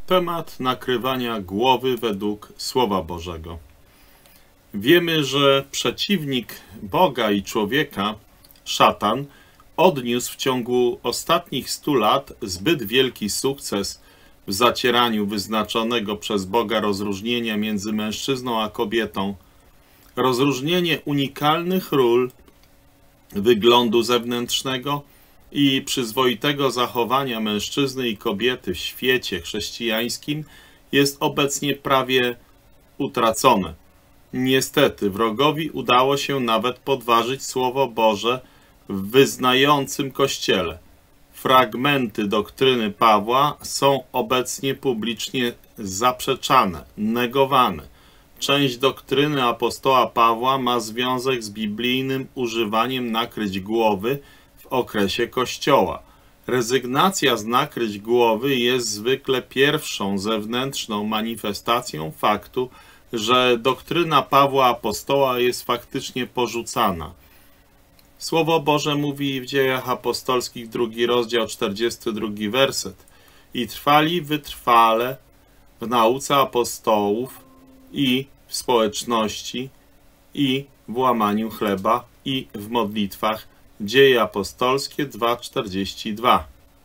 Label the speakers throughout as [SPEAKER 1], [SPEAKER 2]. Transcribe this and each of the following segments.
[SPEAKER 1] Temat nakrywania głowy według Słowa Bożego. Wiemy, że przeciwnik Boga i człowieka, szatan, odniósł w ciągu ostatnich 100 lat zbyt wielki sukces w zacieraniu wyznaczonego przez Boga rozróżnienia między mężczyzną a kobietą. Rozróżnienie unikalnych ról, wyglądu zewnętrznego i przyzwoitego zachowania mężczyzny i kobiety w świecie chrześcijańskim jest obecnie prawie utracone. Niestety wrogowi udało się nawet podważyć Słowo Boże w wyznającym Kościele. Fragmenty doktryny Pawła są obecnie publicznie zaprzeczane, negowane. Część doktryny apostoła Pawła ma związek z biblijnym używaniem nakryć głowy w okresie Kościoła. Rezygnacja z nakryć głowy jest zwykle pierwszą zewnętrzną manifestacją faktu, że doktryna Pawła apostoła jest faktycznie porzucana. Słowo Boże mówi w Dziejach Apostolskich 2 rozdział 42 werset: i trwali wytrwale w nauce apostołów i w społeczności i w łamaniu chleba i w modlitwach. Dzieje apostolskie 2:42.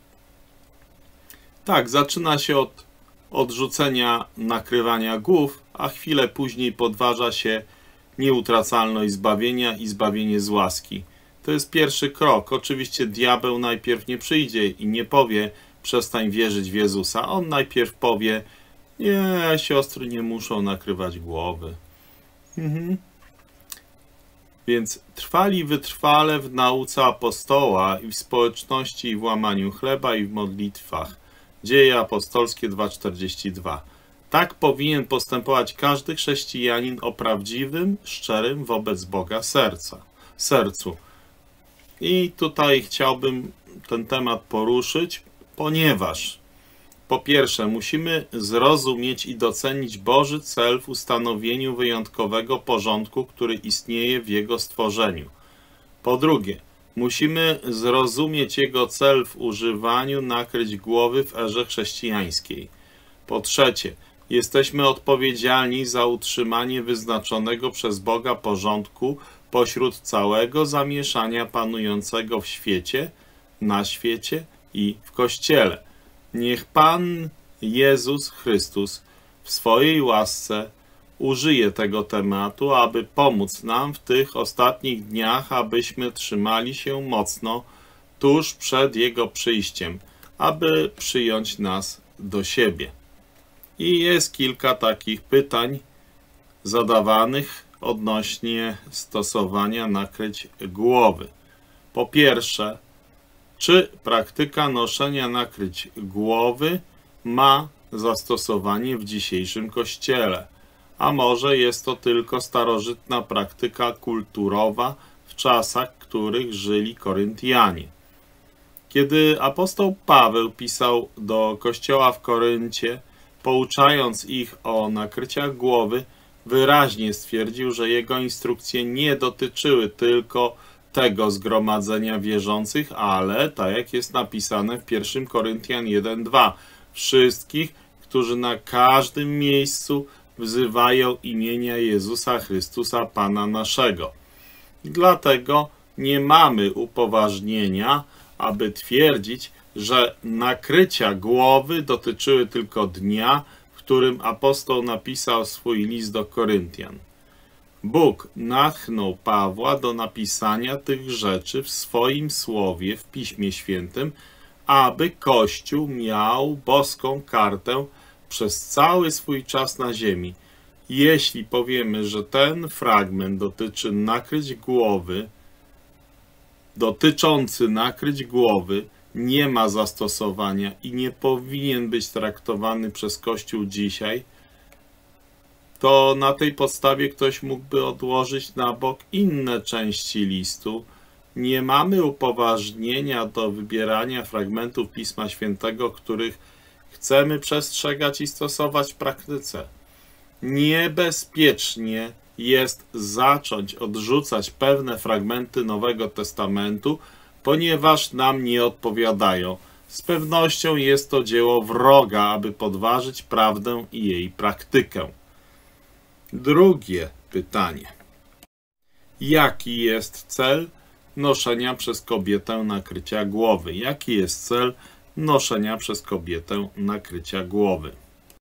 [SPEAKER 1] Tak, zaczyna się od odrzucenia nakrywania głów, a chwilę później podważa się nieutracalność zbawienia i zbawienie z łaski. To jest pierwszy krok. Oczywiście diabeł najpierw nie przyjdzie i nie powie: przestań wierzyć w Jezusa. On najpierw powie: nie, siostry nie muszą nakrywać głowy. Więc trwali wytrwale w nauce apostoła i w społeczności i w łamaniu chleba i w modlitwach. Dzieje apostolskie 2:42. Tak powinien postępować każdy chrześcijanin o prawdziwym, szczerym wobec Boga sercu. I tutaj chciałbym ten temat poruszyć, ponieważ po pierwsze musimy zrozumieć i docenić Boży cel w ustanowieniu wyjątkowego porządku, który istnieje w Jego stworzeniu. Po drugie, musimy zrozumieć Jego cel w używaniu nakryć głowy w erze chrześcijańskiej. Po trzecie, jesteśmy odpowiedzialni za utrzymanie wyznaczonego przez Boga porządku pośród całego zamieszania panującego w świecie, na świecie i w Kościele. Niech Pan Jezus Chrystus w swojej łasce użyje tego tematu, aby pomóc nam w tych ostatnich dniach, abyśmy trzymali się mocno tuż przed Jego przyjściem, aby przyjąć nas do siebie. I jest kilka takich pytań zadawanych odnośnie stosowania nakryć głowy. Po pierwsze, czy praktyka noszenia nakryć głowy ma zastosowanie w dzisiejszym Kościele? A może jest to tylko starożytna praktyka kulturowa w czasach, w których żyli Koryntianie? Kiedy apostoł Paweł pisał do kościoła w Koryncie, pouczając ich o nakryciach głowy, wyraźnie stwierdził, że jego instrukcje nie dotyczyły tylko tego zgromadzenia wierzących, ale, tak jak jest napisane w 1 Koryntian 1:2, wszystkich, którzy na każdym miejscu wzywają imienia Jezusa Chrystusa, Pana naszego. Dlatego nie mamy upoważnienia, aby twierdzić, że nakrycia głowy dotyczyły tylko dnia, w którym apostoł napisał swój list do Koryntian. Bóg natchnął Pawła do napisania tych rzeczy w swoim słowie, w Piśmie Świętym, aby Kościół miał boską kartę przez cały swój czas na ziemi. Jeśli powiemy, że ten fragment dotyczy nakryć głowy, dotyczący nakryć głowy, nie ma zastosowania i nie powinien być traktowany przez Kościół dzisiaj, to na tej podstawie ktoś mógłby odłożyć na bok inne części listu. Nie mamy upoważnienia do wybierania fragmentów Pisma Świętego, których chcemy przestrzegać i stosować w praktyce. Niebezpiecznie jest zacząć odrzucać pewne fragmenty Nowego Testamentu, ponieważ nam nie odpowiadają. Z pewnością jest to dzieło wroga, aby podważyć prawdę i jej praktykę. Drugie pytanie. Jaki jest cel noszenia przez kobietę nakrycia głowy? Jaki jest cel noszenia przez kobietę nakrycia głowy?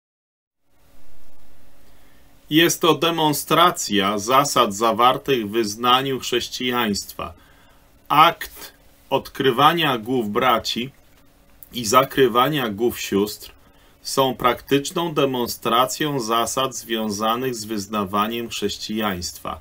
[SPEAKER 1] Jest to demonstracja zasad zawartych w wyznaniu chrześcijaństwa. Akt odkrywania głów braci i zakrywania głów sióstr są praktyczną demonstracją zasad związanych z wyznawaniem chrześcijaństwa.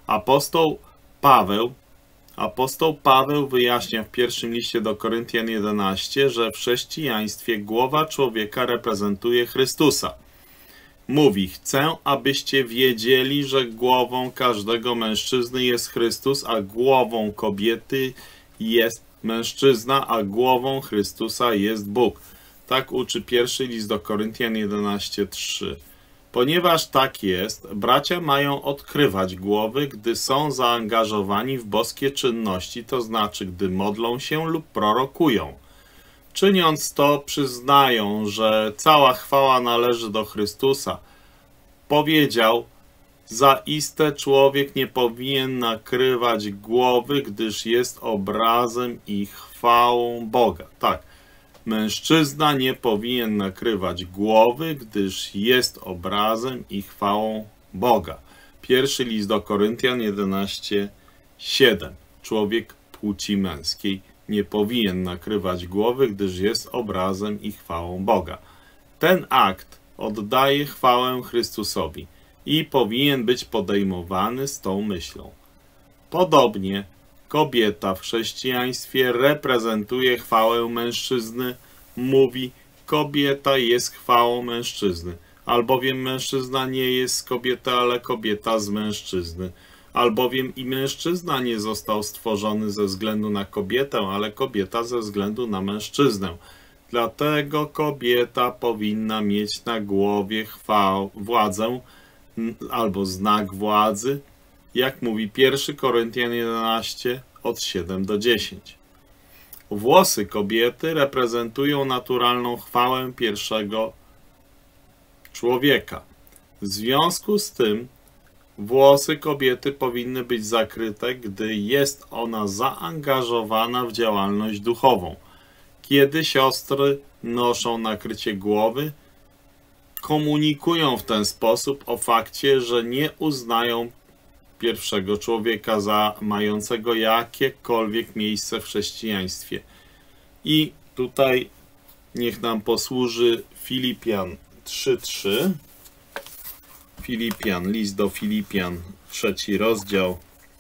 [SPEAKER 1] Apostoł Paweł wyjaśnia w pierwszym liście do Koryntian 11, że w chrześcijaństwie głowa człowieka reprezentuje Chrystusa. Mówi, chcę, abyście wiedzieli, że głową każdego mężczyzny jest Chrystus, a głową kobiety jest mężczyzna, a głową Chrystusa jest Bóg. Tak uczy pierwszy list do Koryntian 11:3. Ponieważ tak jest, bracia mają odkrywać głowy, gdy są zaangażowani w boskie czynności, to znaczy, gdy modlą się lub prorokują. Czyniąc to, przyznają, że cała chwała należy do Chrystusa. Powiedział, zaiste człowiek nie powinien nakrywać głowy, gdyż jest obrazem i chwałą Boga. Tak, mężczyzna nie powinien nakrywać głowy, gdyż jest obrazem i chwałą Boga. Pierwszy list do Koryntian 11:7. Człowiek płci męskiej nie powinien nakrywać głowy, gdyż jest obrazem i chwałą Boga. Ten akt oddaje chwałę Chrystusowi i powinien być podejmowany z tą myślą. Podobnie kobieta w chrześcijaństwie reprezentuje chwałę mężczyzny, mówi, kobieta jest chwałą mężczyzny, albowiem mężczyzna nie jest z kobiety, ale kobieta z mężczyzny. Albowiem i mężczyzna nie został stworzony ze względu na kobietę, ale kobieta ze względu na mężczyznę. Dlatego kobieta powinna mieć na głowie władzę albo znak władzy, jak mówi 1 Koryntian 11 od 7 do 10. Włosy kobiety reprezentują naturalną chwałę pierwszego człowieka. W związku z tym włosy kobiety powinny być zakryte, gdy jest ona zaangażowana w działalność duchową. Kiedy siostry noszą nakrycie głowy, komunikują w ten sposób o fakcie, że nie uznają pierwszego człowieka za mającego jakiekolwiek miejsce w chrześcijaństwie. I tutaj niech nam posłuży Filipian 3:3. List do Filipian, 3 rozdział,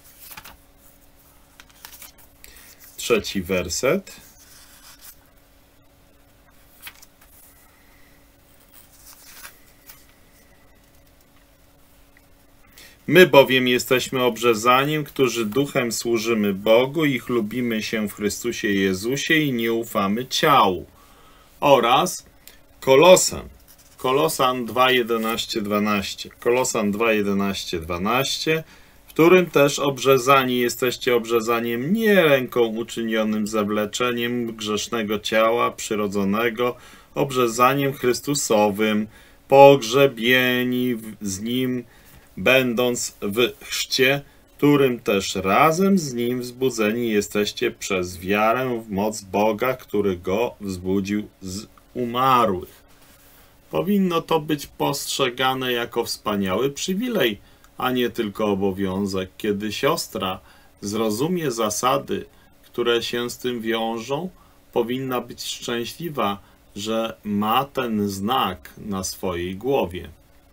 [SPEAKER 1] 3 werset. My bowiem jesteśmy obrzezaniem, którzy duchem służymy Bogu i chlubimy się w Chrystusie Jezusie i nie ufamy ciału. Oraz Kolosan 2:11-12. Kolosan 2:11-12, w którym też obrzezani jesteście obrzezaniem nie ręką uczynionym zawleczeniem grzesznego ciała przyrodzonego, obrzezaniem Chrystusowym, pogrzebieni z Nim, będąc w chrzcie, którym też razem z Nim wzbudzeni jesteście przez wiarę w moc Boga, który Go wzbudził z umarłych. Powinno to być postrzegane jako wspaniały przywilej, a nie tylko obowiązek. Kiedy siostra zrozumie zasady, które się z tym wiążą, powinna być szczęśliwa, że ma ten znak na swojej głowie.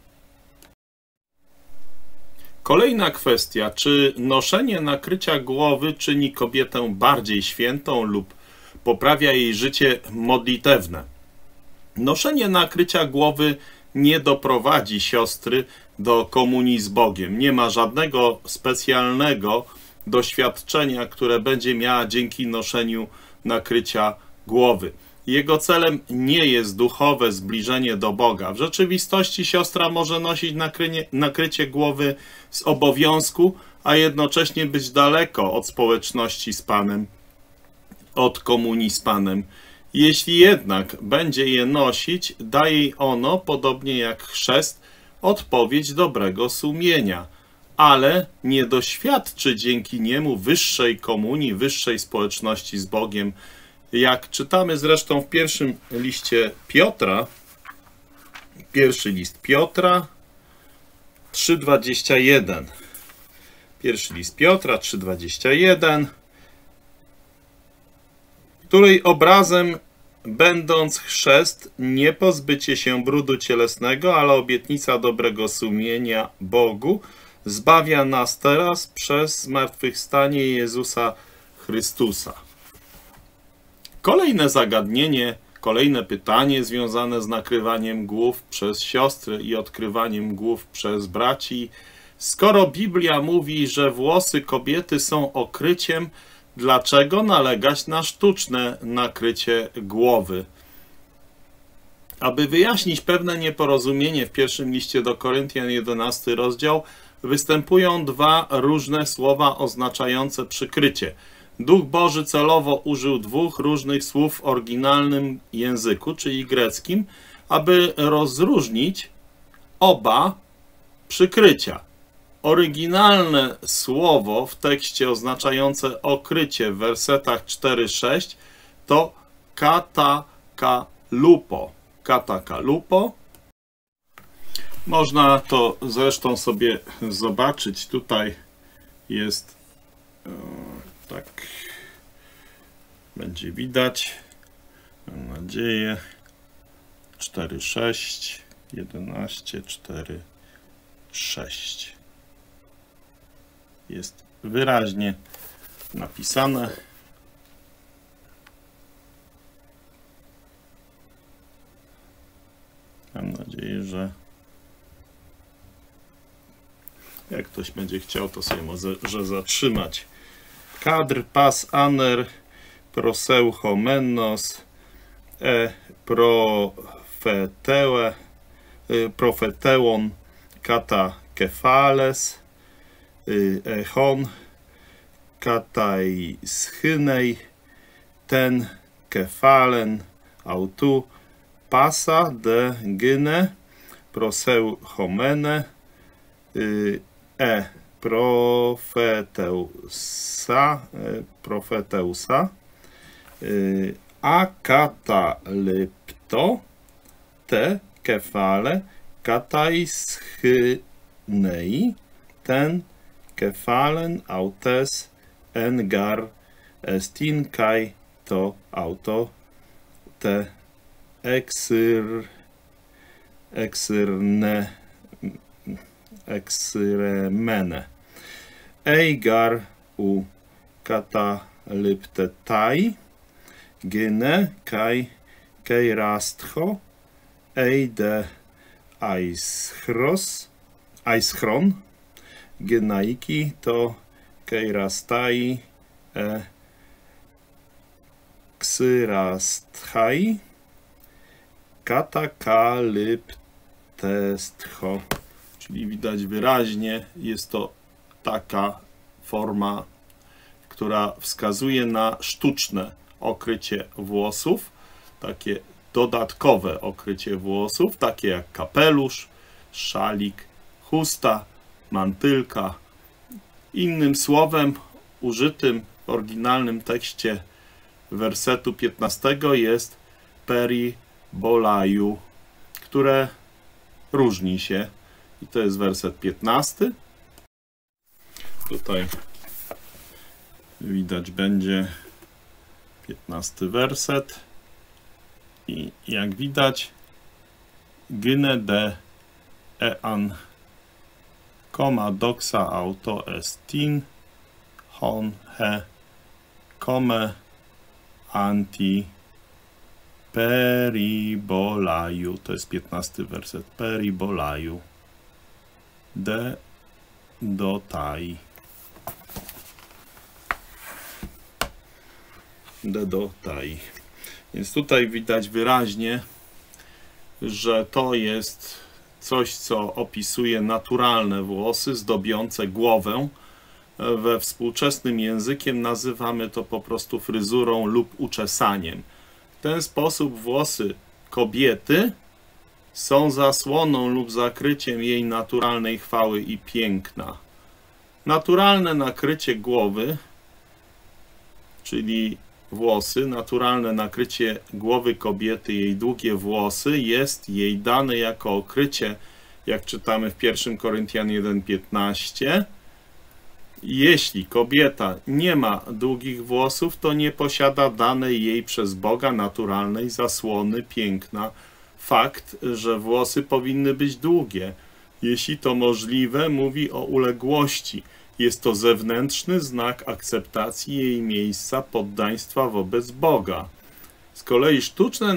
[SPEAKER 1] Kolejna kwestia, czy noszenie nakrycia głowy czyni kobietę bardziej świętą lub poprawia jej życie modlitewne? Noszenie nakrycia głowy nie doprowadzi siostry do komunii z Bogiem. Nie ma żadnego specjalnego doświadczenia, które będzie miała dzięki noszeniu nakrycia głowy. Jego celem nie jest duchowe zbliżenie do Boga. W rzeczywistości siostra może nosić nakrycie głowy z obowiązku, a jednocześnie być daleko od społeczności z Panem, od komunii z Panem. Jeśli jednak będzie je nosić, da jej ono, podobnie jak chrzest, odpowiedź dobrego sumienia, ale nie doświadczy dzięki niemu wyższej komunii, wyższej społeczności z Bogiem. Jak czytamy zresztą w pierwszym liście Piotra, pierwszy list Piotra 3:21. Pierwszy list Piotra 3:21, której obrazem będąc chrzest, nie pozbycie się brudu cielesnego, ale obietnica dobrego sumienia Bogu, zbawia nas teraz przez zmartwychwstanie Jezusa Chrystusa. Kolejne zagadnienie, kolejne pytanie związane z nakrywaniem głów przez siostry i odkrywaniem głów przez braci. Skoro Biblia mówi, że włosy kobiety są okryciem, dlaczego nalegać na sztuczne nakrycie głowy? Aby wyjaśnić pewne nieporozumienie, w pierwszym liście do Koryntian 11 rozdział występują dwa różne słowa oznaczające przykrycie. Duch Boży celowo użył dwóch różnych słów w oryginalnym języku, czyli greckim, aby rozróżnić oba przykrycia. Oryginalne słowo w tekście oznaczające okrycie w wersetach 4-6 to katakalupo. Katakalupo. Można to zresztą sobie zobaczyć. Tutaj jest tak, będzie widać, mam nadzieję, 4-6, 11, 4-6. Jest wyraźnie napisane. Mam nadzieję, że jak ktoś będzie chciał, to sobie może zatrzymać. Kadr, pas, aner, proseuchomenos, profeteon, kata kefales, echon, katai schynei, ten kefalen, autu, pasa de gyne, proseuchomene, profeteusa, a katalypto, te kefale, kataischynei, ten kefalen autes engar estin kai to auto te exyremene eigar u katalyptetai gyne kai keirastcho eide aischron gynaiki to keirastai ksyrasthai katakalyptestcho. Czyli widać wyraźnie, jest to taka forma, która wskazuje na sztuczne okrycie włosów, takie dodatkowe okrycie włosów, takie jak kapelusz, szalik, chusta, mantylka. Innym słowem użytym w oryginalnym tekście wersetu 15 jest peribolaju, które różni się. I to jest werset 15. Tutaj widać będzie 15 werset. I jak widać, gyne de ean koma doxa auto estin hon he come anti peribolaju. To jest 15 werset. Peribolaju. De dotai. De dotai. Więc tutaj widać wyraźnie, że to jest coś, co opisuje naturalne włosy zdobiące głowę. We współczesnym językiem nazywamy to po prostu fryzurą lub uczesaniem. W ten sposób włosy kobiety są zasłoną lub zakryciem jej naturalnej chwały i piękna. Naturalne nakrycie głowy, czyli włosy, naturalne nakrycie głowy kobiety, jej długie włosy, jest jej dane jako okrycie, jak czytamy w 1 Koryntian 1,15. Jeśli kobieta nie ma długich włosów, to nie posiada danej jej przez Boga naturalnej zasłony piękna. Fakt, że włosy powinny być długie, jeśli to możliwe, mówi o uległości. Jest to zewnętrzny znak akceptacji jej miejsca poddaństwa wobec Boga. Z kolei sztuczne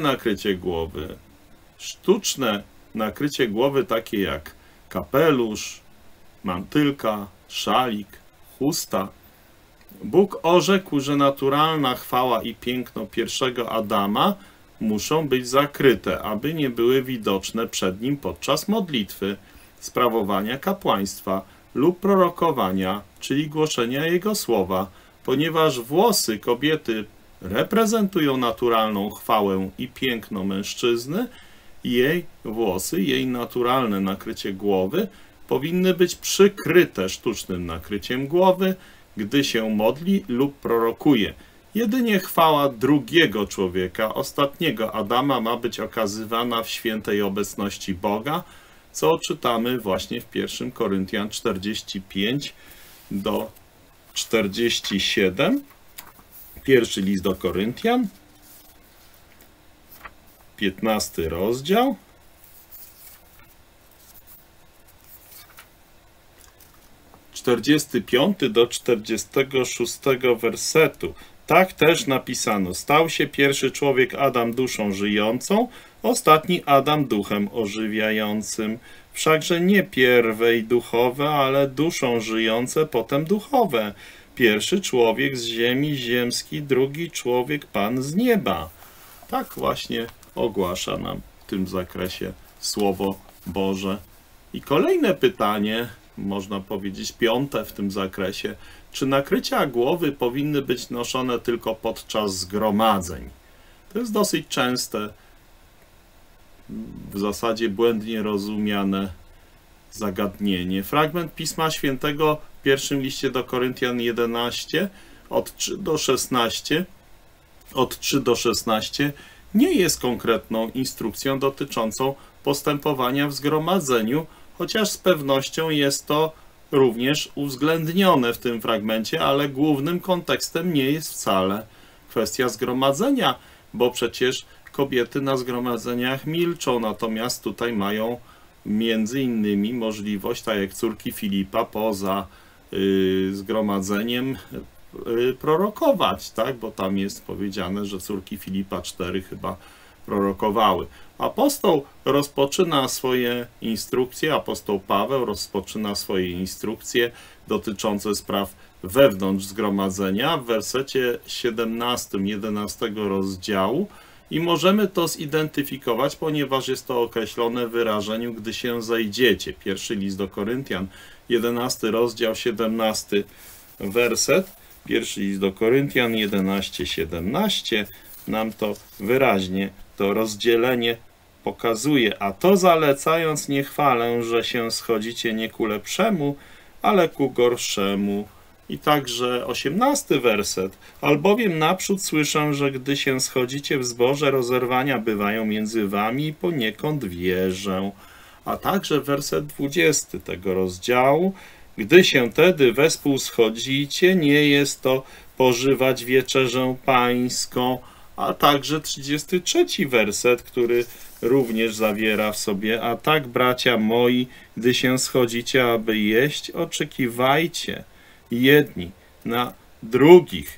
[SPEAKER 1] nakrycie głowy takie jak kapelusz, mantylka, szalik, chusta. Bóg orzekł, że naturalna chwała i piękno pierwszego Adama muszą być zakryte, aby nie były widoczne przed nim podczas modlitwy, sprawowania kapłaństwa lub prorokowania, czyli głoszenia Jego słowa, ponieważ włosy kobiety reprezentują naturalną chwałę i piękno mężczyzny, jej włosy, jej naturalne nakrycie głowy powinny być przykryte sztucznym nakryciem głowy, gdy się modli lub prorokuje. Jedynie chwała drugiego człowieka, ostatniego Adama, ma być okazywana w świętej obecności Boga, co czytamy właśnie w 1 Koryntian 45 do 47. Pierwszy list do Koryntian, 15 rozdział. Od 45 do 46 wersetu. Tak też napisano: stał się pierwszy człowiek Adam duszą żyjącą, ostatni Adam duchem ożywiającym. Wszakże nie pierwej duchowe, ale duszą żyjące, potem duchowe. Pierwszy człowiek z ziemi, ziemski, drugi człowiek Pan z nieba. Tak właśnie ogłasza nam w tym zakresie Słowo Boże. I kolejne pytanie, można powiedzieć 5. w tym zakresie. Czy nakrycia głowy powinny być noszone tylko podczas zgromadzeń? To jest dosyć częste, w zasadzie błędnie rozumiane zagadnienie. Fragment Pisma Świętego w pierwszym liście do Koryntian 11, od 3 do 16 nie jest konkretną instrukcją dotyczącą postępowania w zgromadzeniu, chociaż z pewnością jest to również uwzględnione w tym fragmencie, ale głównym kontekstem nie jest wcale kwestia zgromadzenia, bo przecież kobiety na zgromadzeniach milczą, natomiast tutaj mają między innymi możliwość, tak jak córki Filipa, poza zgromadzeniem prorokować, tak? Bo tam jest powiedziane, że córki Filipa 4 chyba prorokowały. Apostoł rozpoczyna swoje instrukcje, apostoł Paweł rozpoczyna swoje instrukcje dotyczące spraw wewnątrz zgromadzenia w wersecie 17, 11 rozdziału i możemy to zidentyfikować, ponieważ jest to określone w wyrażeniu gdy się zejdziecie. Pierwszy list do Koryntian, 11 rozdział, 17 werset. Pierwszy list do Koryntian 11, 17 nam to wyraźnie to rozdzielenie pokazuje. A to zalecając nie chwalę, że się schodzicie nie ku lepszemu, ale ku gorszemu. I także 18 werset. Albowiem naprzód słyszę, że gdy się schodzicie w zborze, rozerwania bywają między wami i poniekąd wierzę. A także werset 20 tego rozdziału. Gdy się tedy wespół schodzicie, nie jest to pożywać wieczerzę pańską. A także 33 werset, który również zawiera w sobie: a tak, bracia moi, gdy się schodzicie, aby jeść, oczekiwajcie jedni na drugich.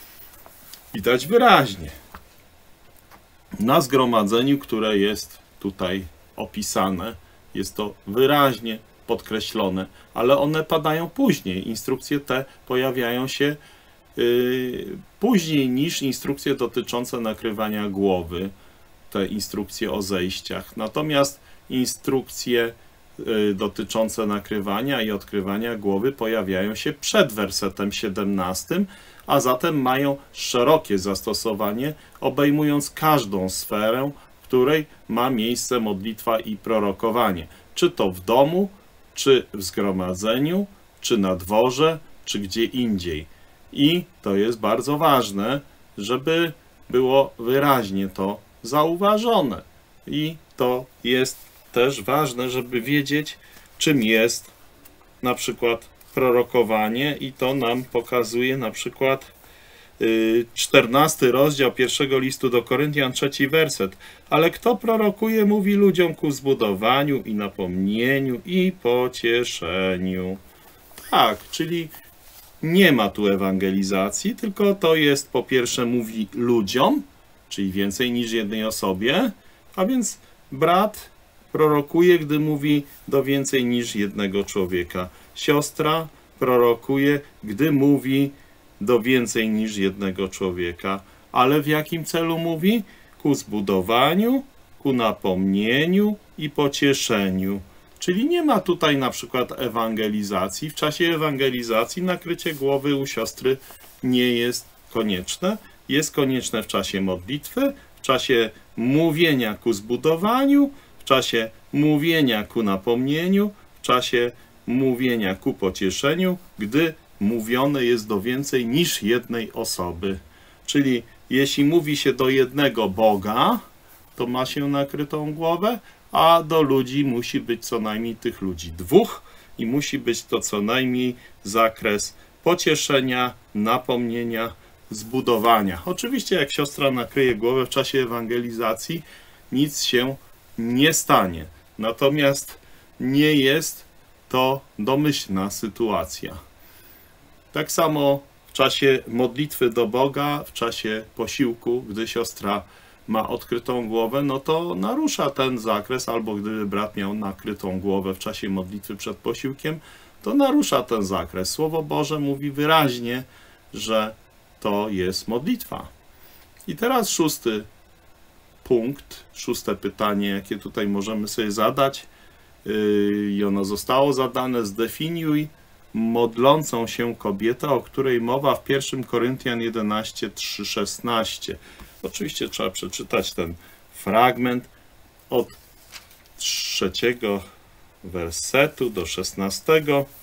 [SPEAKER 1] Widać wyraźnie na zgromadzeniu, które jest tutaj opisane, jest to wyraźnie podkreślone, ale one padają później. Instrukcje te pojawiają się później niż instrukcje dotyczące nakrywania głowy, te instrukcje o zejściach. Natomiast instrukcje dotyczące nakrywania i odkrywania głowy pojawiają się przed wersetem 17, a zatem mają szerokie zastosowanie, obejmując każdą sferę, w której ma miejsce modlitwa i prorokowanie. Czy to w domu, czy w zgromadzeniu, czy na dworze, czy gdzie indziej. I to jest bardzo ważne, żeby było wyraźnie to zauważone. I to jest też ważne, żeby wiedzieć, czym jest na przykład prorokowanie, i to nam pokazuje na przykład 14 rozdział pierwszego listu do Koryntian, 3 werset. Ale kto prorokuje, mówi ludziom ku zbudowaniu i napomnieniu i pocieszeniu. Tak, czyli nie ma tu ewangelizacji, tylko to jest, po pierwsze, mówi ludziom, czyli więcej niż jednej osobie, a więc brat prorokuje, gdy mówi do więcej niż jednego człowieka. Siostra prorokuje, gdy mówi do więcej niż jednego człowieka. Ale w jakim celu mówi? Ku zbudowaniu, ku napomnieniu i pocieszeniu. Czyli nie ma tutaj na przykład ewangelizacji. W czasie ewangelizacji nakrycie głowy u siostry nie jest konieczne. Jest konieczne w czasie modlitwy, w czasie mówienia ku zbudowaniu, w czasie mówienia ku napomnieniu, w czasie mówienia ku pocieszeniu, gdy mówione jest do więcej niż jednej osoby. Czyli jeśli mówi się do jednego Boga, to ma się nakrytą głowę, a do ludzi musi być co najmniej tych ludzi dwóch i musi być to co najmniej zakres pocieszenia, napomnienia, zbudowania. Oczywiście jak siostra nakryje głowę w czasie ewangelizacji, nic się nie stanie. Natomiast nie jest to domyślna sytuacja. Tak samo w czasie modlitwy do Boga, w czasie posiłku, gdy siostra ma odkrytą głowę, no to narusza ten zakres, albo gdyby brat miał nakrytą głowę w czasie modlitwy przed posiłkiem, to narusza ten zakres. Słowo Boże mówi wyraźnie, że to jest modlitwa. I teraz 6. punkt, 6. pytanie, jakie tutaj możemy sobie zadać, i ono zostało zadane: zdefiniuj modlącą się kobietę, o której mowa w 1 Koryntian 11, 3, 16. Oczywiście trzeba przeczytać ten fragment od 3 wersetu do 16.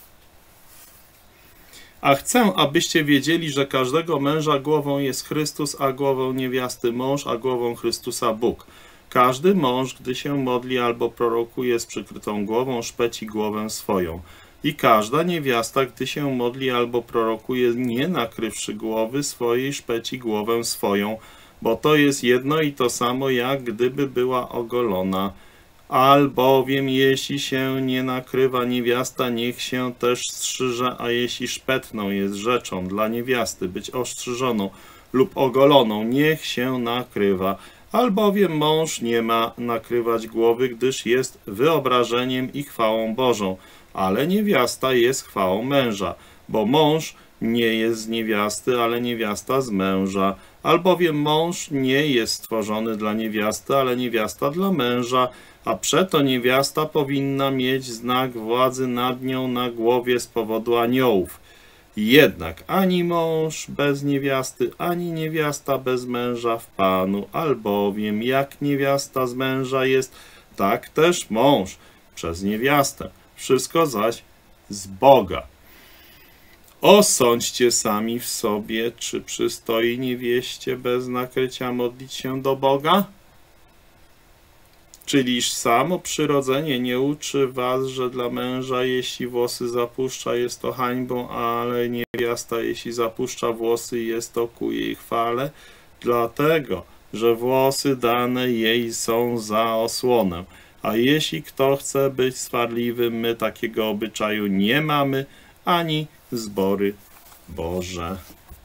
[SPEAKER 1] A chcę, abyście wiedzieli, że każdego męża głową jest Chrystus, a głową niewiasty mąż, a głową Chrystusa Bóg. Każdy mąż, gdy się modli albo prorokuje z przykrytą głową, szpeci głowę swoją. I każda niewiasta, gdy się modli albo prorokuje, nie nakrywszy głowy swojej, szpeci głowę swoją, bo to jest jedno i to samo, jak gdyby była ogolona. Albowiem jeśli się nie nakrywa niewiasta, niech się też strzyże, a jeśli szpetną jest rzeczą dla niewiasty być ostrzyżoną lub ogoloną, niech się nakrywa. Albowiem mąż nie ma nakrywać głowy, gdyż jest wyobrażeniem i chwałą Bożą, ale niewiasta jest chwałą męża, bo mąż nie jest z niewiasty, ale niewiasta z męża. Albowiem mąż nie jest stworzony dla niewiasty, ale niewiasta dla męża, a przeto niewiasta powinna mieć znak władzy nad nią na głowie z powodu aniołów. Jednak ani mąż bez niewiasty, ani niewiasta bez męża w Panu, albowiem jak niewiasta z męża jest, tak też mąż przez niewiastę. Wszystko zaś z Boga. Osądźcie sami w sobie, czy przystoi niewieście bez nakrycia modlić się do Boga? Czyliż samo przyrodzenie nie uczy was, że dla męża, jeśli włosy zapuszcza, jest to hańbą, ale niewiasta, jeśli zapuszcza włosy, jest to ku jej chwale? Dlatego, że włosy dane jej są za osłonę. A jeśli kto chce być swarliwym, my takiego obyczaju nie mamy, ani zbory Boże.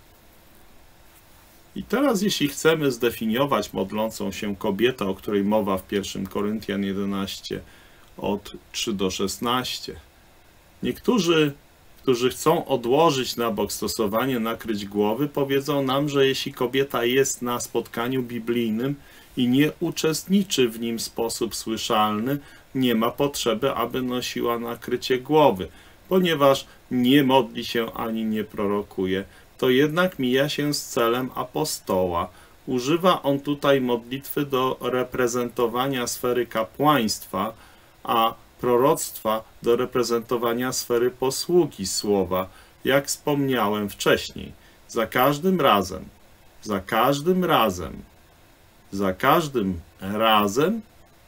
[SPEAKER 1] I teraz jeśli chcemy zdefiniować modlącą się kobietę, o której mowa w 1 Koryntian 11 od 3 do 16, niektórzy którzy chcą odłożyć na bok stosowanie nakryć głowy, powiedzą nam, że jeśli kobieta jest na spotkaniu biblijnym i nie uczestniczy w nim w sposób słyszalny, nie ma potrzeby, aby nosiła nakrycie głowy, ponieważ nie modli się ani nie prorokuje. To jednak mija się z celem apostoła. Używa on tutaj modlitwy do reprezentowania sfery kapłaństwa, a proroctwa do reprezentowania sfery posługi słowa, jak wspomniałem wcześniej. Za każdym razem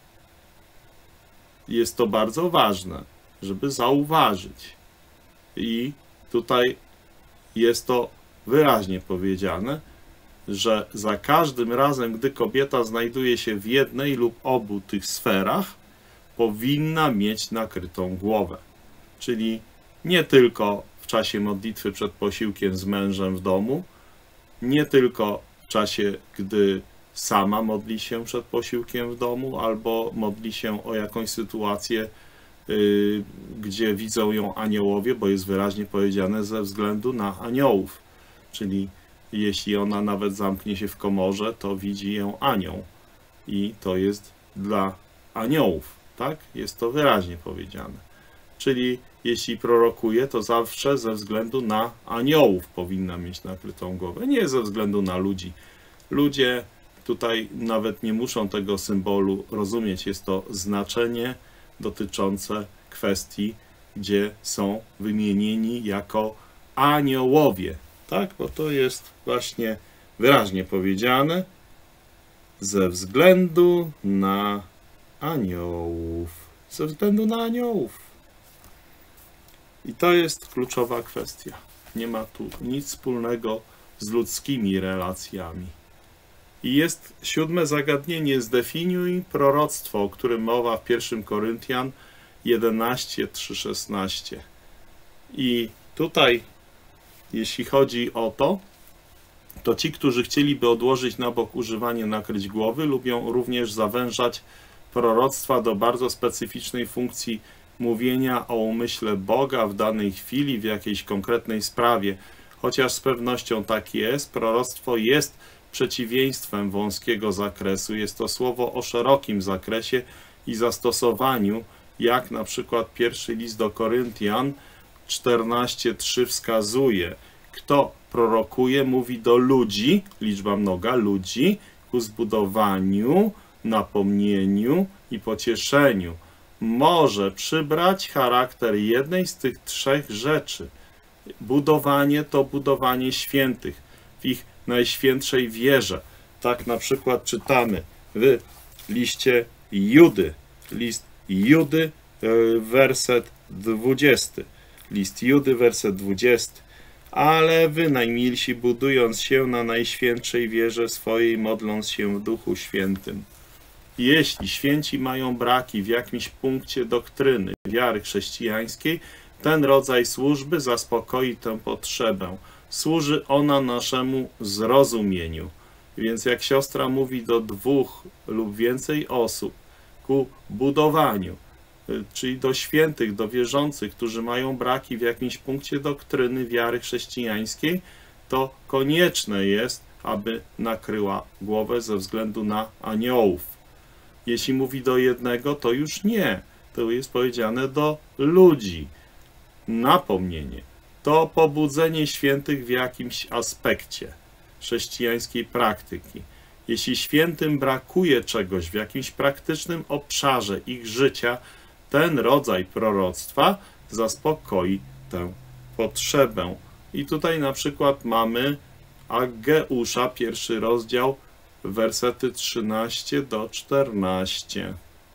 [SPEAKER 1] jest to bardzo ważne, żeby zauważyć. I tutaj jest to wyraźnie powiedziane, że za każdym razem, gdy kobieta znajduje się w jednej lub obu tych sferach, powinna mieć nakrytą głowę. Czyli nie tylko w czasie modlitwy przed posiłkiem z mężem w domu, nie tylko w czasie, gdy sama modli się przed posiłkiem w domu, albo modli się o jakąś sytuację, gdzie widzą ją aniołowie, bo jest wyraźnie powiedziane ze względu na aniołów. Czyli jeśli ona nawet zamknie się w komorze, to widzi ją anioł. I to jest dla aniołów, tak? Jest to wyraźnie powiedziane. Czyli jeśli prorokuje, to zawsze ze względu na aniołów powinna mieć nakrytą głowę, nie ze względu na ludzi. Ludzie tutaj nawet nie muszą tego symbolu rozumieć. Jest to znaczenie dotyczące kwestii, gdzie są wymienieni jako aniołowie. Tak, bo to jest właśnie wyraźnie powiedziane ze względu na aniołów. Ze względu na aniołów. I to jest kluczowa kwestia. Nie ma tu nic wspólnego z ludzkimi relacjami. I jest 7. zagadnienie: zdefiniuj proroctwo, o którym mowa w 1 Koryntian 11, 3-16. I tutaj, jeśli chodzi o to ci, którzy chcieliby odłożyć na bok używanie nakryć głowy, lubią również zawężać proroctwa do bardzo specyficznej funkcji mówienia o umyśle Boga w danej chwili, w jakiejś konkretnej sprawie. Chociaż z pewnością tak jest, proroctwo jest przeciwieństwem wąskiego zakresu. Jest to słowo o szerokim zakresie i zastosowaniu, jak na przykład pierwszy list do Koryntian 14:3 wskazuje. Kto prorokuje, mówi do ludzi, liczba mnoga, ludzi, ku zbudowaniu, napomnieniu i pocieszeniu. Może przybrać charakter jednej z tych trzech rzeczy. Budowanie to budowanie świętych w ich najświętszej wierze. Tak na przykład czytamy w liście Judy. List Judy, werset 20. List Judy, werset 20. Ale wy, najmilsi, budując się na najświętszej wierze swojej, modląc się w Duchu Świętym. Jeśli święci mają braki w jakimś punkcie doktryny, wiary chrześcijańskiej, ten rodzaj służby zaspokoi tę potrzebę. Służy ona naszemu zrozumieniu. Więc jak siostra mówi do 2 lub więcej osób ku budowaniu, czyli do świętych, do wierzących, którzy mają braki w jakimś punkcie doktryny, wiary chrześcijańskiej, to konieczne jest, aby nakryła głowę ze względu na aniołów. Jeśli mówi do jednego, to już nie. To jest powiedziane do ludzi. Napomnienie. To pobudzenie świętych w jakimś aspekcie chrześcijańskiej praktyki. Jeśli świętym brakuje czegoś w jakimś praktycznym obszarze ich życia, ten rodzaj proroctwa zaspokoi tę potrzebę. I tutaj na przykład mamy Aggeusza, 1 rozdział, wersety 13-14.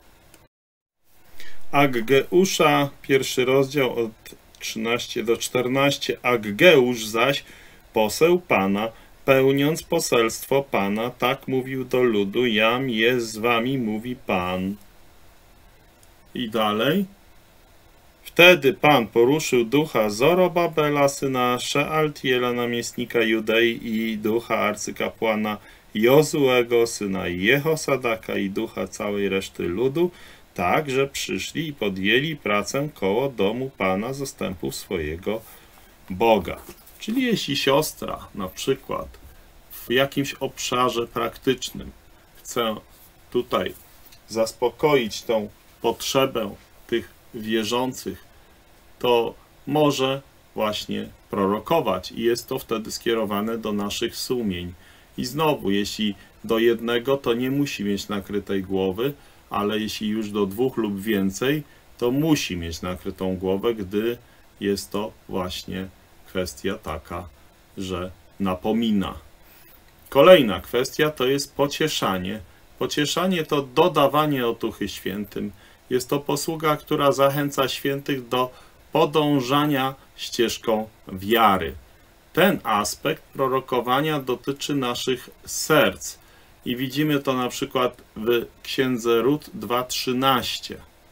[SPEAKER 1] Aggeusza, 1 rozdział od 13-14. Aggeusz zaś, poseł Pana, pełniąc poselstwo Pana, tak mówił do ludu: jam jest z wami, mówi Pan. I dalej. Wtedy Pan poruszył ducha Zorobabela, syna Szealtiela, namiestnika Judei, i ducha arcykapłana Jozuego, syna Jehosadaka, i ducha całej reszty ludu, tak, że przyszli i podjęli pracę koło domu Pana zastępów swojego Boga. Czyli jeśli siostra na przykład w jakimś obszarze praktycznym chce tutaj zaspokoić tą potrzebę tych wierzących, to może właśnie prorokować i jest to wtedy skierowane do naszych sumień. I znowu, jeśli do jednego, to nie musi mieć nakrytej głowy, ale jeśli już do 2 lub więcej, to musi mieć nakrytą głowę, gdy jest to właśnie kwestia taka, że napomina. Kolejna kwestia to jest pocieszanie. Pocieszanie to dodawanie otuchy świętym. Jest to posługa, która zachęca świętych do podążania ścieżką wiary. Ten aspekt prorokowania dotyczy naszych serc. I widzimy to na przykład w Księdze Rut 2:13.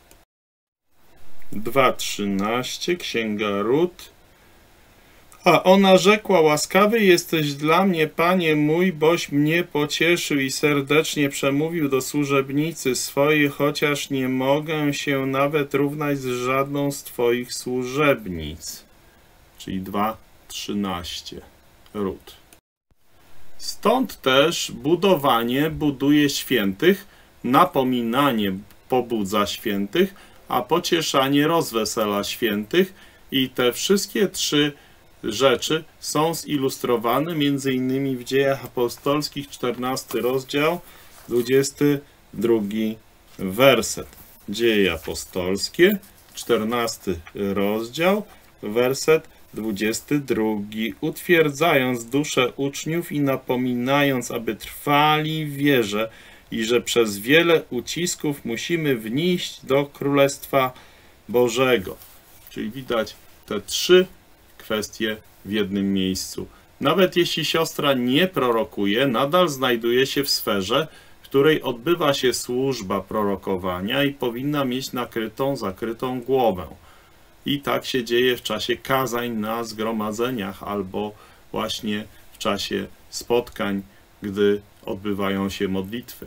[SPEAKER 1] 2:13, Księga Rut. A ona rzekła: łaskawy jesteś dla mnie, Panie mój, boś mnie pocieszył i serdecznie przemówił do służebnicy swojej, chociaż nie mogę się nawet równać z żadną z Twoich służebnic. Czyli 2:13, Rut. Stąd też budowanie buduje świętych, napominanie pobudza świętych, a pocieszanie rozwesela świętych i te wszystkie 3 rzeczy są zilustrowane m.in. w Dziejach Apostolskich, 14 rozdział, 22 werset. Dzieje Apostolskie, 14 rozdział, werset 22. Utwierdzając duszę uczniów i napominając, aby trwali w wierze i że przez wiele ucisków musimy wnieść do Królestwa Bożego. Czyli widać te 3 kwestie w jednym miejscu. Nawet jeśli siostra nie prorokuje, nadal znajduje się w sferze, w której odbywa się służba prorokowania i powinna mieć nakrytą, zakrytą głowę. I tak się dzieje w czasie kazań na zgromadzeniach albo właśnie w czasie spotkań, gdy odbywają się modlitwy.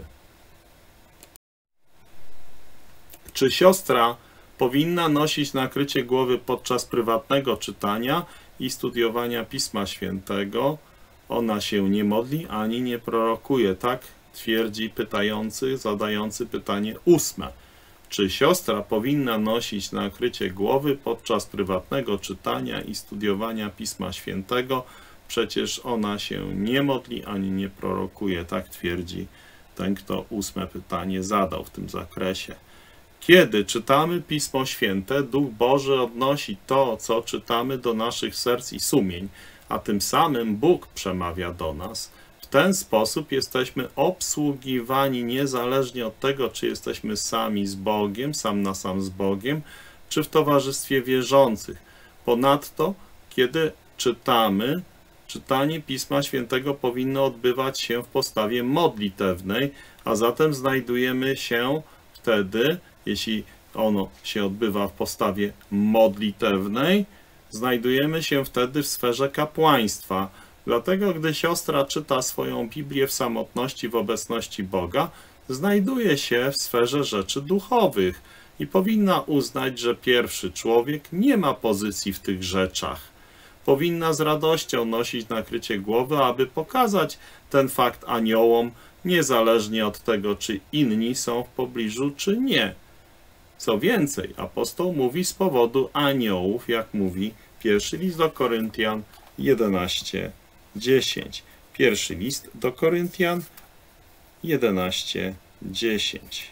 [SPEAKER 1] Czy siostra powinna nosić nakrycie głowy podczas prywatnego czytania i studiowania Pisma Świętego? Ona się nie modli ani nie prorokuje, tak twierdzi pytający, zadający pytanie 8. Czy siostra powinna nosić nakrycie głowy podczas prywatnego czytania i studiowania Pisma Świętego? Przecież ona się nie modli ani nie prorokuje, tak twierdzi ten, kto 8 pytanie zadał w tym zakresie. Kiedy czytamy Pismo Święte, Duch Boży odnosi to, co czytamy, do naszych serc i sumień, a tym samym Bóg przemawia do nas. W ten sposób jesteśmy obsługiwani niezależnie od tego, czy jesteśmy sami z Bogiem, sam na sam z Bogiem, czy w towarzystwie wierzących. Ponadto, kiedy czytamy, czytanie Pisma Świętego powinno odbywać się w postawie modlitewnej, a zatem znajdujemy się wtedy, jeśli ono się odbywa w postawie modlitewnej, znajdujemy się wtedy w sferze kapłaństwa. Dlatego, gdy siostra czyta swoją Biblię w samotności w obecności Boga, znajduje się w sferze rzeczy duchowych i powinna uznać, że pierwszy człowiek nie ma pozycji w tych rzeczach. Powinna z radością nosić nakrycie głowy, aby pokazać ten fakt aniołom, niezależnie od tego, czy inni są w pobliżu, czy nie. Co więcej, apostoł mówi z powodu aniołów, jak mówi pierwszy list do Koryntian 11:10. Pierwszy list do Koryntian 11:10.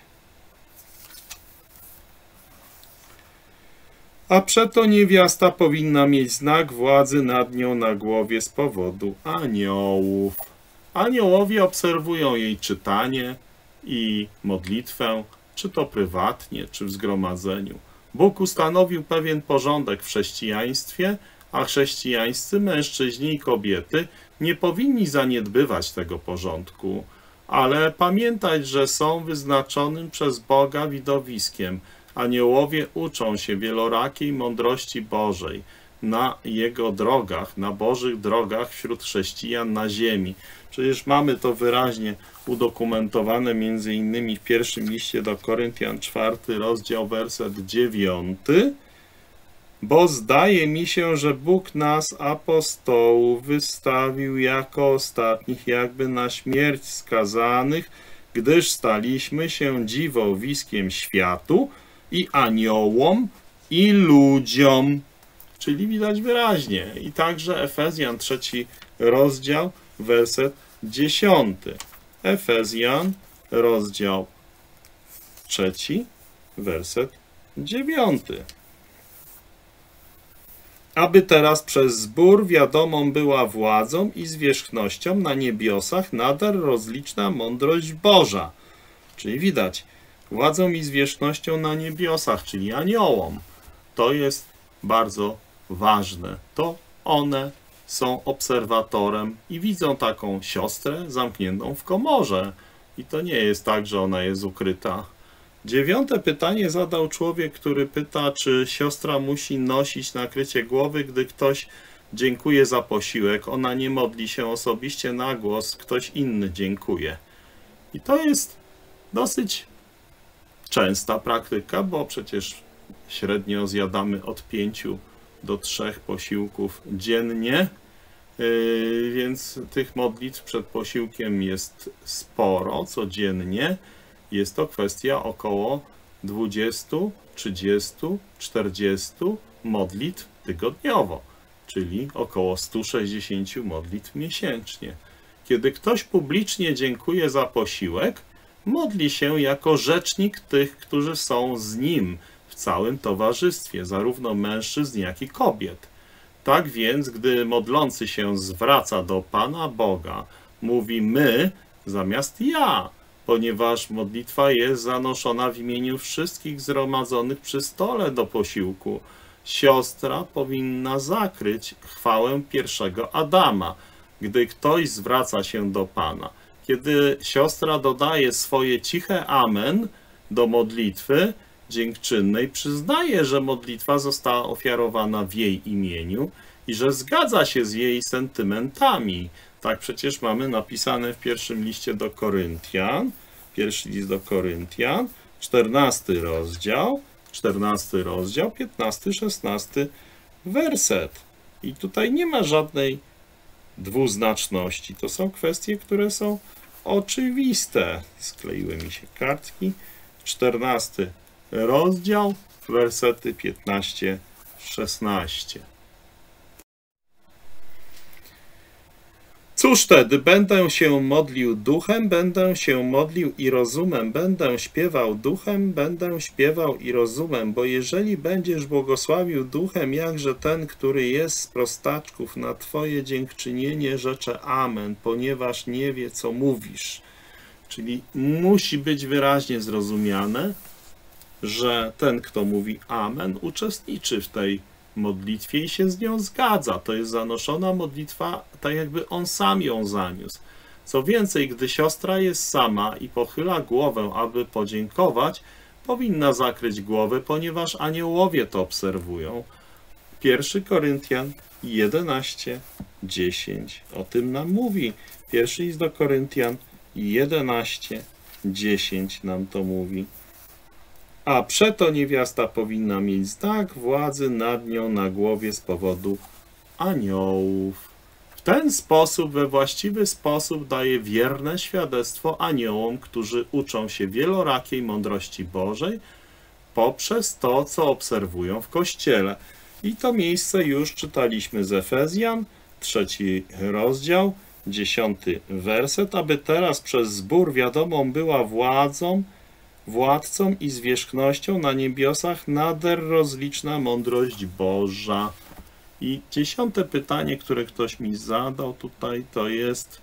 [SPEAKER 1] A przeto niewiasta powinna mieć znak władzy nad nią na głowie z powodu aniołów. Aniołowie obserwują jej czytanie i modlitwę, czy to prywatnie, czy w zgromadzeniu. Bóg ustanowił pewien porządek w chrześcijaństwie, a chrześcijańscy mężczyźni i kobiety nie powinni zaniedbywać tego porządku, ale pamiętać, że są wyznaczonym przez Boga widowiskiem. Aniołowie uczą się wielorakiej mądrości Bożej. na jego drogach, na Bożych drogach wśród chrześcijan na ziemi. Przecież mamy to wyraźnie udokumentowane między innymi w pierwszym liście do Koryntian, 4 rozdział, werset 9. Bo zdaje mi się, że Bóg nas, apostołów, wystawił jako ostatnich, jakby na śmierć skazanych, gdyż staliśmy się dziwowiskiem światu i aniołom, i ludziom. Czyli widać wyraźnie. I także Efezjan, 3 rozdział, werset 10. Efezjan, rozdział 3, werset 9. Aby teraz przez zbór wiadomą była władzą i zwierzchnością na niebiosach nader rozliczna mądrość Boża. Czyli widać, władzą i zwierzchnością na niebiosach, czyli aniołom. To jest bardzo ważne. To one są obserwatorem i widzą taką siostrę zamkniętą w komorze. I to nie jest tak, że ona jest ukryta. 9. pytanie zadał człowiek, który pyta, czy siostra musi nosić nakrycie głowy, gdy ktoś dziękuję za posiłek. Ona nie modli się osobiście na głos, ktoś inny dziękuję. I to jest dosyć częsta praktyka, bo przecież średnio zjadamy od 5 do 3 posiłków dziennie, więc tych modlitw przed posiłkiem jest sporo codziennie. Jest to kwestia około 20, 30, 40 modlitw tygodniowo, czyli około 160 modlitw miesięcznie. Kiedy ktoś publicznie dziękuje za posiłek, modli się jako rzecznik tych, którzy są z nim w całym towarzystwie, zarówno mężczyzn, jak i kobiet. Tak więc, gdy modlący się zwraca do Pana Boga, mówi my zamiast ja, ponieważ modlitwa jest zanoszona w imieniu wszystkich zgromadzonych przy stole do posiłku. Siostra powinna zakryć chwałę pierwszego Adama, gdy ktoś zwraca się do Pana. Kiedy siostra dodaje swoje ciche amen do modlitwy dziękczynnej, przyznaje, że modlitwa została ofiarowana w jej imieniu i że zgadza się z jej sentymentami. Tak przecież mamy napisane w pierwszym liście do Koryntian, pierwszy list do Koryntian, 14 rozdział, 15-16 werset. I tutaj nie ma żadnej dwuznaczności. To są kwestie, które są oczywiste. Skleiły mi się kartki. 14 rozdział, wersety 15-16. Cóż wtedy? Będę się modlił duchem, będę się modlił i rozumem, będę śpiewał duchem, będę śpiewał i rozumem, bo jeżeli będziesz błogosławił duchem, jakże ten, który jest z prostaczków, na twoje dziękczynienie rzecze amen, ponieważ nie wie, co mówisz. Czyli musi być wyraźnie zrozumiane, że ten, kto mówi amen, uczestniczy w tej modlitwie i się z nią zgadza. To jest zanoszona modlitwa, tak jakby on sam ją zaniósł. Co więcej, gdy siostra jest sama i pochyla głowę, aby podziękować, powinna zakryć głowę, ponieważ aniołowie to obserwują. 1 Koryntian 11:10 o tym nam mówi. Pierwszy list do Koryntian 11:10 nam to mówi. A przeto niewiasta powinna mieć znak władzy nad nią na głowie z powodu aniołów. W ten sposób, we właściwy sposób daje wierne świadectwo aniołom, którzy uczą się wielorakiej mądrości Bożej poprzez to, co obserwują w Kościele. I to miejsce już czytaliśmy z Efezjan, 3 rozdział, 10 werset, aby teraz przez zbór wiadomą była władcą i zwierzchnością na niebiosach nader rozliczna mądrość Boża. I 10. pytanie, które ktoś mi zadał tutaj, to jest,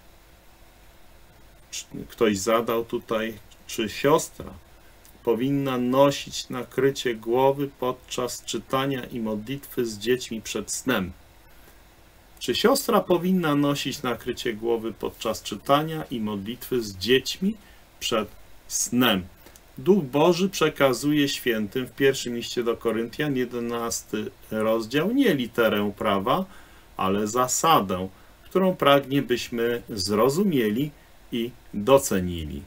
[SPEAKER 1] czy siostra powinna nosić nakrycie głowy podczas czytania i modlitwy z dziećmi przed snem. Czy siostra powinna nosić nakrycie głowy podczas czytania i modlitwy z dziećmi przed snem? Duch Boży przekazuje świętym w pierwszym liście do Koryntian, 11 rozdział, nie literę prawa, ale zasadę, którą pragnie, byśmy zrozumieli i docenili.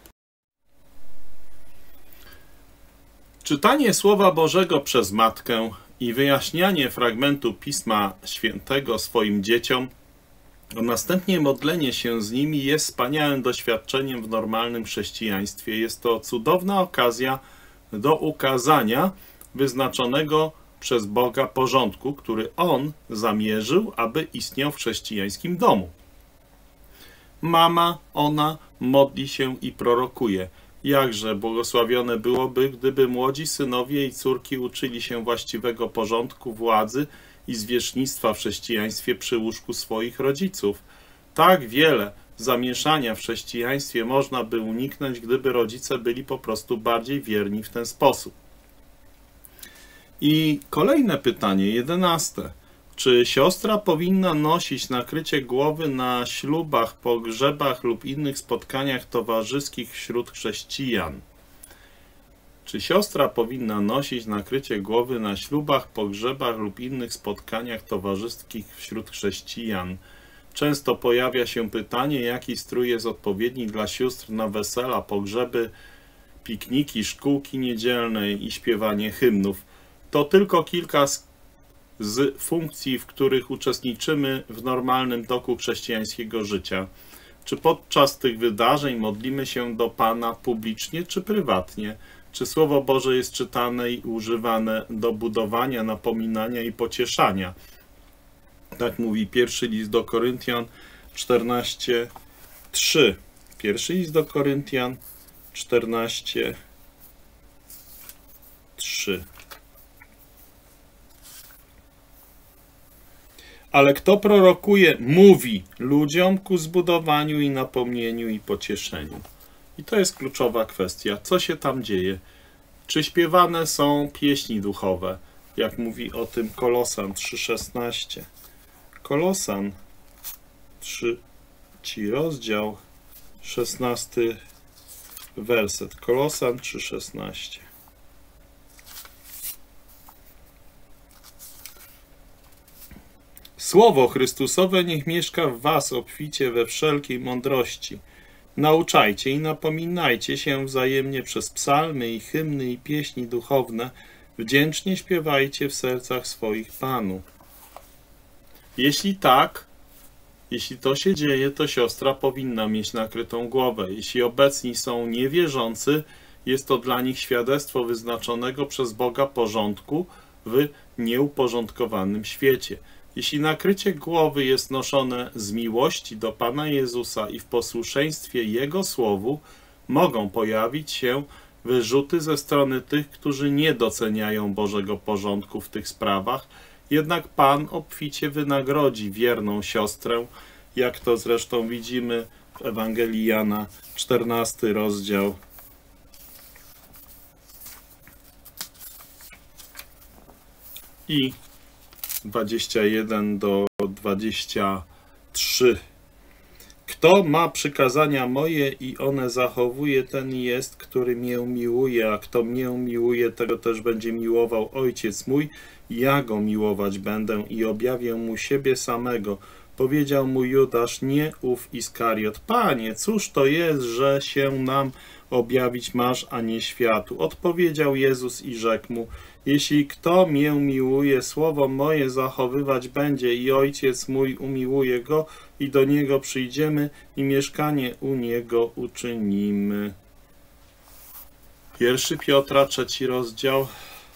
[SPEAKER 1] Czytanie Słowa Bożego przez matkę i wyjaśnianie fragmentu Pisma Świętego swoim dzieciom, a następnie modlenie się z nimi jest wspaniałym doświadczeniem w normalnym chrześcijaństwie. Jest to cudowna okazja do ukazania wyznaczonego przez Boga porządku, który On zamierzył, aby istniał w chrześcijańskim domu. Mama, ona modli się i prorokuje. Jakże błogosławione byłoby, gdyby młodzi synowie i córki uczyli się właściwego porządku, władzy i zwierzchnictwa w chrześcijaństwie przy łóżku swoich rodziców. Tak wiele zamieszania w chrześcijaństwie można by uniknąć, gdyby rodzice byli po prostu bardziej wierni w ten sposób. I kolejne pytanie, 11. Czy siostra powinna nosić nakrycie głowy na ślubach, pogrzebach lub innych spotkaniach towarzyskich wśród chrześcijan? Czy siostra powinna nosić nakrycie głowy na ślubach, pogrzebach lub innych spotkaniach towarzyskich wśród chrześcijan? Często pojawia się pytanie, jaki strój jest odpowiedni dla sióstr na wesela, pogrzeby, pikniki, szkółki niedzielne i śpiewanie hymnów. To tylko kilka z funkcji, w których uczestniczymy w normalnym toku chrześcijańskiego życia. Czy podczas tych wydarzeń modlimy się do Pana publicznie czy prywatnie? Czy Słowo Boże jest czytane i używane do budowania, napominania i pocieszania? Tak mówi pierwszy list do Koryntian 14:3. Pierwszy list do Koryntian 14:3. Ale kto prorokuje, mówi ludziom ku zbudowaniu i napomnieniu i pocieszeniu. I to jest kluczowa kwestia. Co się tam dzieje? Czy śpiewane są pieśni duchowe? Jak mówi o tym Kolosan 3,16. Kolosan 3 rozdział, 16 werset. Kolosan 3,16. Słowo Chrystusowe niech mieszka w was obficie we wszelkiej mądrości. Nauczajcie i napominajcie się wzajemnie przez psalmy i hymny i pieśni duchowne. Wdzięcznie śpiewajcie w sercach swoich Panu. Jeśli tak, jeśli to się dzieje, to siostra powinna mieć nakrytą głowę. Jeśli obecni są niewierzący, jest to dla nich świadectwo wyznaczonego przez Boga porządku w nieuporządkowanym świecie. Jeśli nakrycie głowy jest noszone z miłości do Pana Jezusa i w posłuszeństwie Jego Słowu, mogą pojawić się wyrzuty ze strony tych, którzy nie doceniają Bożego porządku w tych sprawach, jednak Pan obficie wynagrodzi wierną siostrę, jak to zresztą widzimy w Ewangelii Jana, 14 rozdział. I 21 do 23. Kto ma przykazania moje i one zachowuje, ten jest, który mię miłuje, a kto mię miłuje, tego też będzie miłował Ojciec mój. Ja go miłować będę i objawię mu siebie samego. Powiedział mu Judasz, nie ów Iskariot. Panie, cóż to jest, że się nam objawić masz, a nie światu? Odpowiedział Jezus i rzekł mu, jeśli kto mię miłuje, słowo moje zachowywać będzie i Ojciec mój umiłuje go i do niego przyjdziemy i mieszkanie u niego uczynimy. 1 Piotra, 3 rozdział.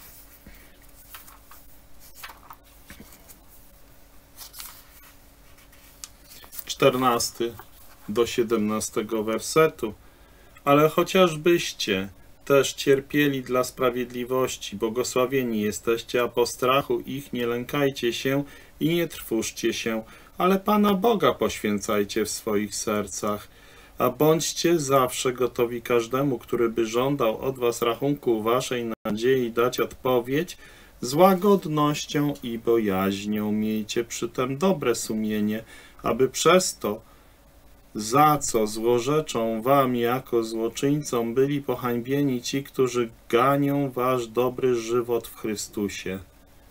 [SPEAKER 1] Do 17 wersetu. Ale chociażbyście też cierpieli dla sprawiedliwości, błogosławieni jesteście, a po strachu ich nie lękajcie się i nie trwóżcie się, ale Pana Boga poświęcajcie w swoich sercach, a bądźcie zawsze gotowi każdemu, który by żądał od was rachunku waszej nadziei dać odpowiedź, z łagodnością i bojaźnią miejcie przytem dobre sumienie, aby przez to za co złorzeczą wam jako złoczyńcom byli pohańbieni ci, którzy ganią wasz dobry żywot w Chrystusie.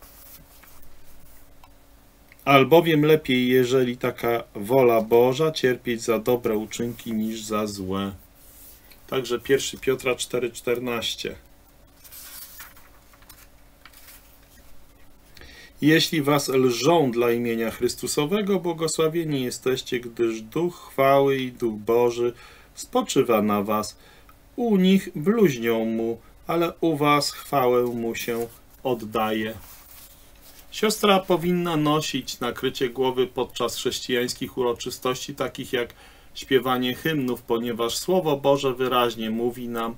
[SPEAKER 1] Albowiem lepiej, jeżeli taka wola Boża, cierpieć za dobre uczynki niż za złe. Także 1 Piotra 4,14. Jeśli was lżą dla imienia Chrystusowego, błogosławieni jesteście, gdyż Duch chwały i Duch Boży spoczywa na was. U nich bluźnią mu, ale u was chwałę mu się oddaje. Siostra powinna nosić nakrycie głowy podczas chrześcijańskich uroczystości, takich jak śpiewanie hymnów, ponieważ Słowo Boże wyraźnie mówi nam,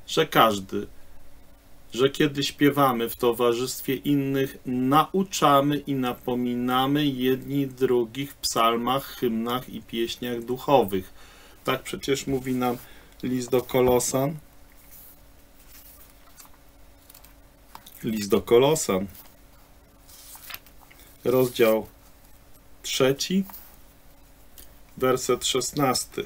[SPEAKER 1] że kiedy śpiewamy w towarzystwie innych, nauczamy i napominamy jedni drugich w psalmach, hymnach i pieśniach duchowych. Tak przecież mówi nam list do Kolosan. List do Kolosan, rozdział 3, werset 16.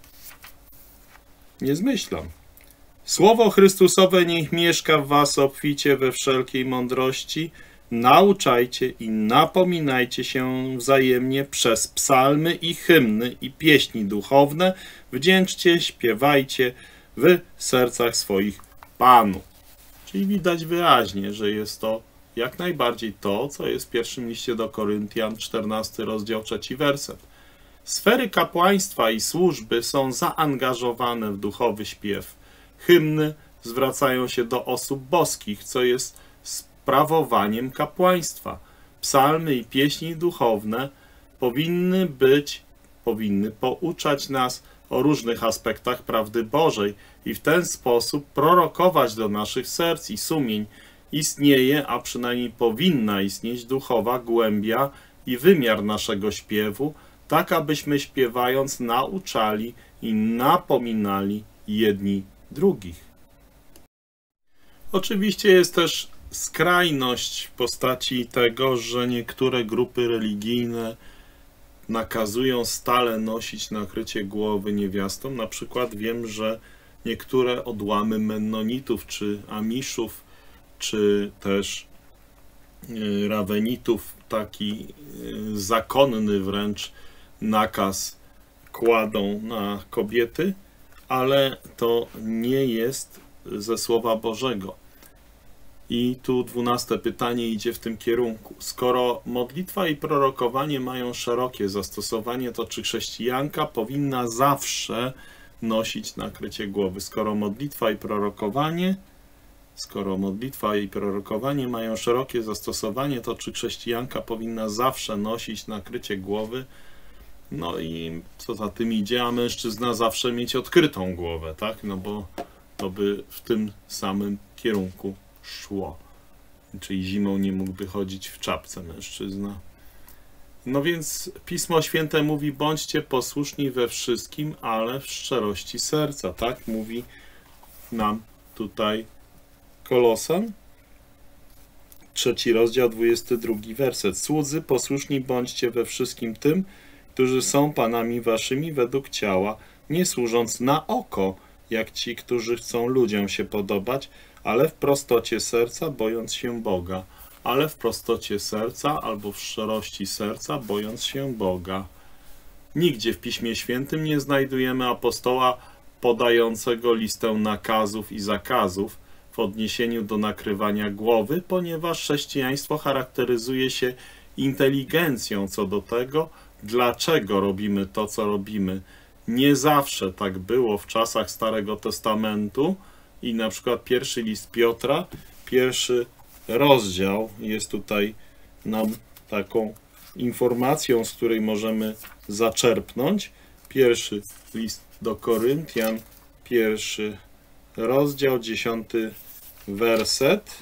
[SPEAKER 1] Nie zmyślam. Słowo Chrystusowe niech mieszka w was obficie we wszelkiej mądrości. Nauczajcie i napominajcie się wzajemnie przez psalmy i hymny i pieśni duchowne. Wdzięczcie, śpiewajcie w sercach swoich Panu. Czyli widać wyraźnie, że jest to jak najbardziej to, co jest w pierwszym liście do Koryntian, 14 rozdział, 3 werset. Sfery kapłaństwa i służby są zaangażowane w duchowy śpiew. Hymny zwracają się do osób boskich, co jest sprawowaniem kapłaństwa. Psalmy i pieśni duchowne powinny pouczać nas o różnych aspektach prawdy Bożej i w ten sposób prorokować do naszych serc i sumień. Istnieje, a przynajmniej powinna istnieć duchowa głębia i wymiar naszego śpiewu, tak abyśmy śpiewając nauczali i napominali jedni drugich. Oczywiście jest też skrajność w postaci tego, że niektóre grupy religijne nakazują stale nosić nakrycie głowy niewiastom. Na przykład wiem, że niektóre odłamy Mennonitów, czy Amiszów, czy też Rawenitów, taki zakonny wręcz nakaz kładą na kobiety, ale to nie jest ze Słowa Bożego. I tu 12 pytanie idzie w tym kierunku. Skoro modlitwa i prorokowanie mają szerokie zastosowanie, to czy chrześcijanka powinna zawsze nosić nakrycie głowy? Skoro modlitwa i prorokowanie mają szerokie zastosowanie, to czy chrześcijanka powinna zawsze nosić nakrycie głowy? No i co za tym idzie, a mężczyzna zawsze mieć odkrytą głowę, tak? No bo to by w tym samym kierunku szło. Czyli zimą nie mógłby chodzić w czapce mężczyzna. No więc Pismo Święte mówi, bądźcie posłuszni we wszystkim, ale w szczerości serca, tak? Mówi nam tutaj Kolosan, 3 rozdział, 22 werset. Słudzy, posłuszni bądźcie we wszystkim tym, którzy są panami waszymi według ciała, nie służąc na oko, jak ci, którzy chcą ludziom się podobać, ale w prostocie serca, bojąc się Boga. Ale w prostocie serca albo w szczerości serca, bojąc się Boga. Nigdzie w Piśmie Świętym nie znajdujemy apostoła podającego listę nakazów i zakazów w odniesieniu do nakrywania głowy, ponieważ chrześcijaństwo charakteryzuje się inteligencją co do tego, dlaczego robimy to, co robimy. Nie zawsze tak było w czasach Starego Testamentu i na przykład pierwszy list Piotra, 1 rozdział jest tutaj nam taką informacją, z której możemy zaczerpnąć. Pierwszy list do Koryntian, 1 rozdział, 10 werset,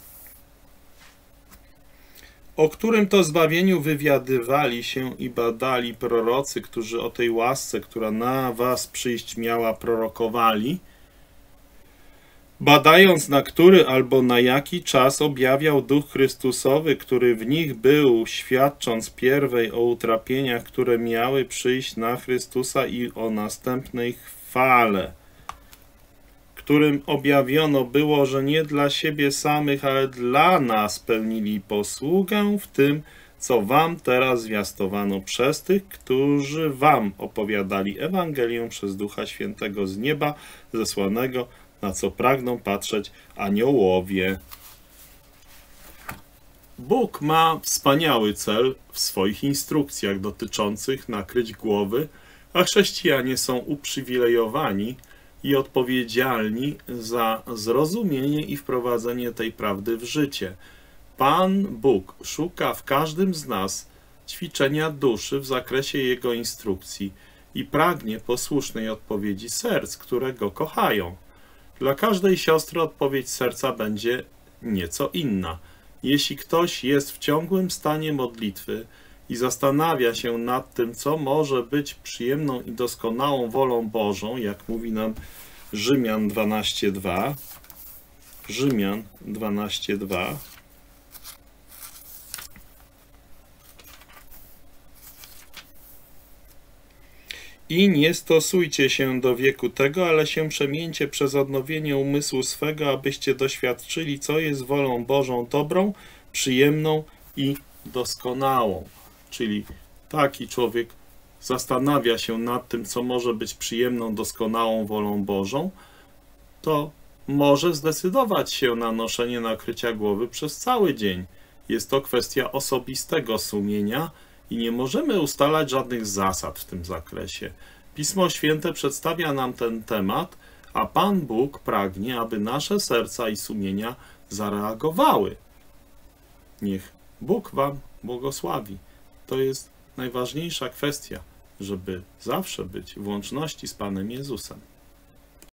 [SPEAKER 1] o którym to zbawieniu wywiadywali się i badali prorocy, którzy o tej łasce, która na was przyjść miała, prorokowali. badając na który albo na jaki czas objawiał Duch Chrystusowy, który w nich był, świadcząc pierwej o utrapieniach, które miały przyjść na Chrystusa i o następnej chwale, którym objawiono było, że nie dla siebie samych, ale dla nas pełnili posługę w tym, co wam teraz zwiastowano przez tych, którzy wam opowiadali Ewangelię przez Ducha Świętego z nieba zesłanego, na co pragną patrzeć aniołowie. Bóg ma wspaniały cel w swoich instrukcjach dotyczących nakryć głowy, a chrześcijanie są uprzywilejowani i odpowiedzialni za zrozumienie i wprowadzenie tej prawdy w życie. Pan Bóg szuka w każdym z nas ćwiczenia duszy w zakresie Jego instrukcji i pragnie posłusznej odpowiedzi serc, które Go kochają. Dla każdej siostry odpowiedź serca będzie nieco inna. Jeśli ktoś jest w ciągłym stanie modlitwy i zastanawia się nad tym, co może być przyjemną i doskonałą wolą Bożą, jak mówi nam Rzymian 12:2, Rzymian 12:2, i nie stosujcie się do wieku tego, ale się przemieńcie przez odnowienie umysłu swego, abyście doświadczyli, co jest wolą Bożą dobrą, przyjemną i doskonałą. Czyli taki człowiek zastanawia się nad tym, co może być przyjemną, doskonałą wolą Bożą, to może zdecydować się na noszenie nakrycia głowy przez cały dzień. Jest to kwestia osobistego sumienia i nie możemy ustalać żadnych zasad w tym zakresie. Pismo Święte przedstawia nam ten temat, a Pan Bóg pragnie, aby nasze serca i sumienia zareagowały. Niech Bóg wam błogosławi. To jest najważniejsza kwestia, żeby zawsze być w łączności z Panem Jezusem.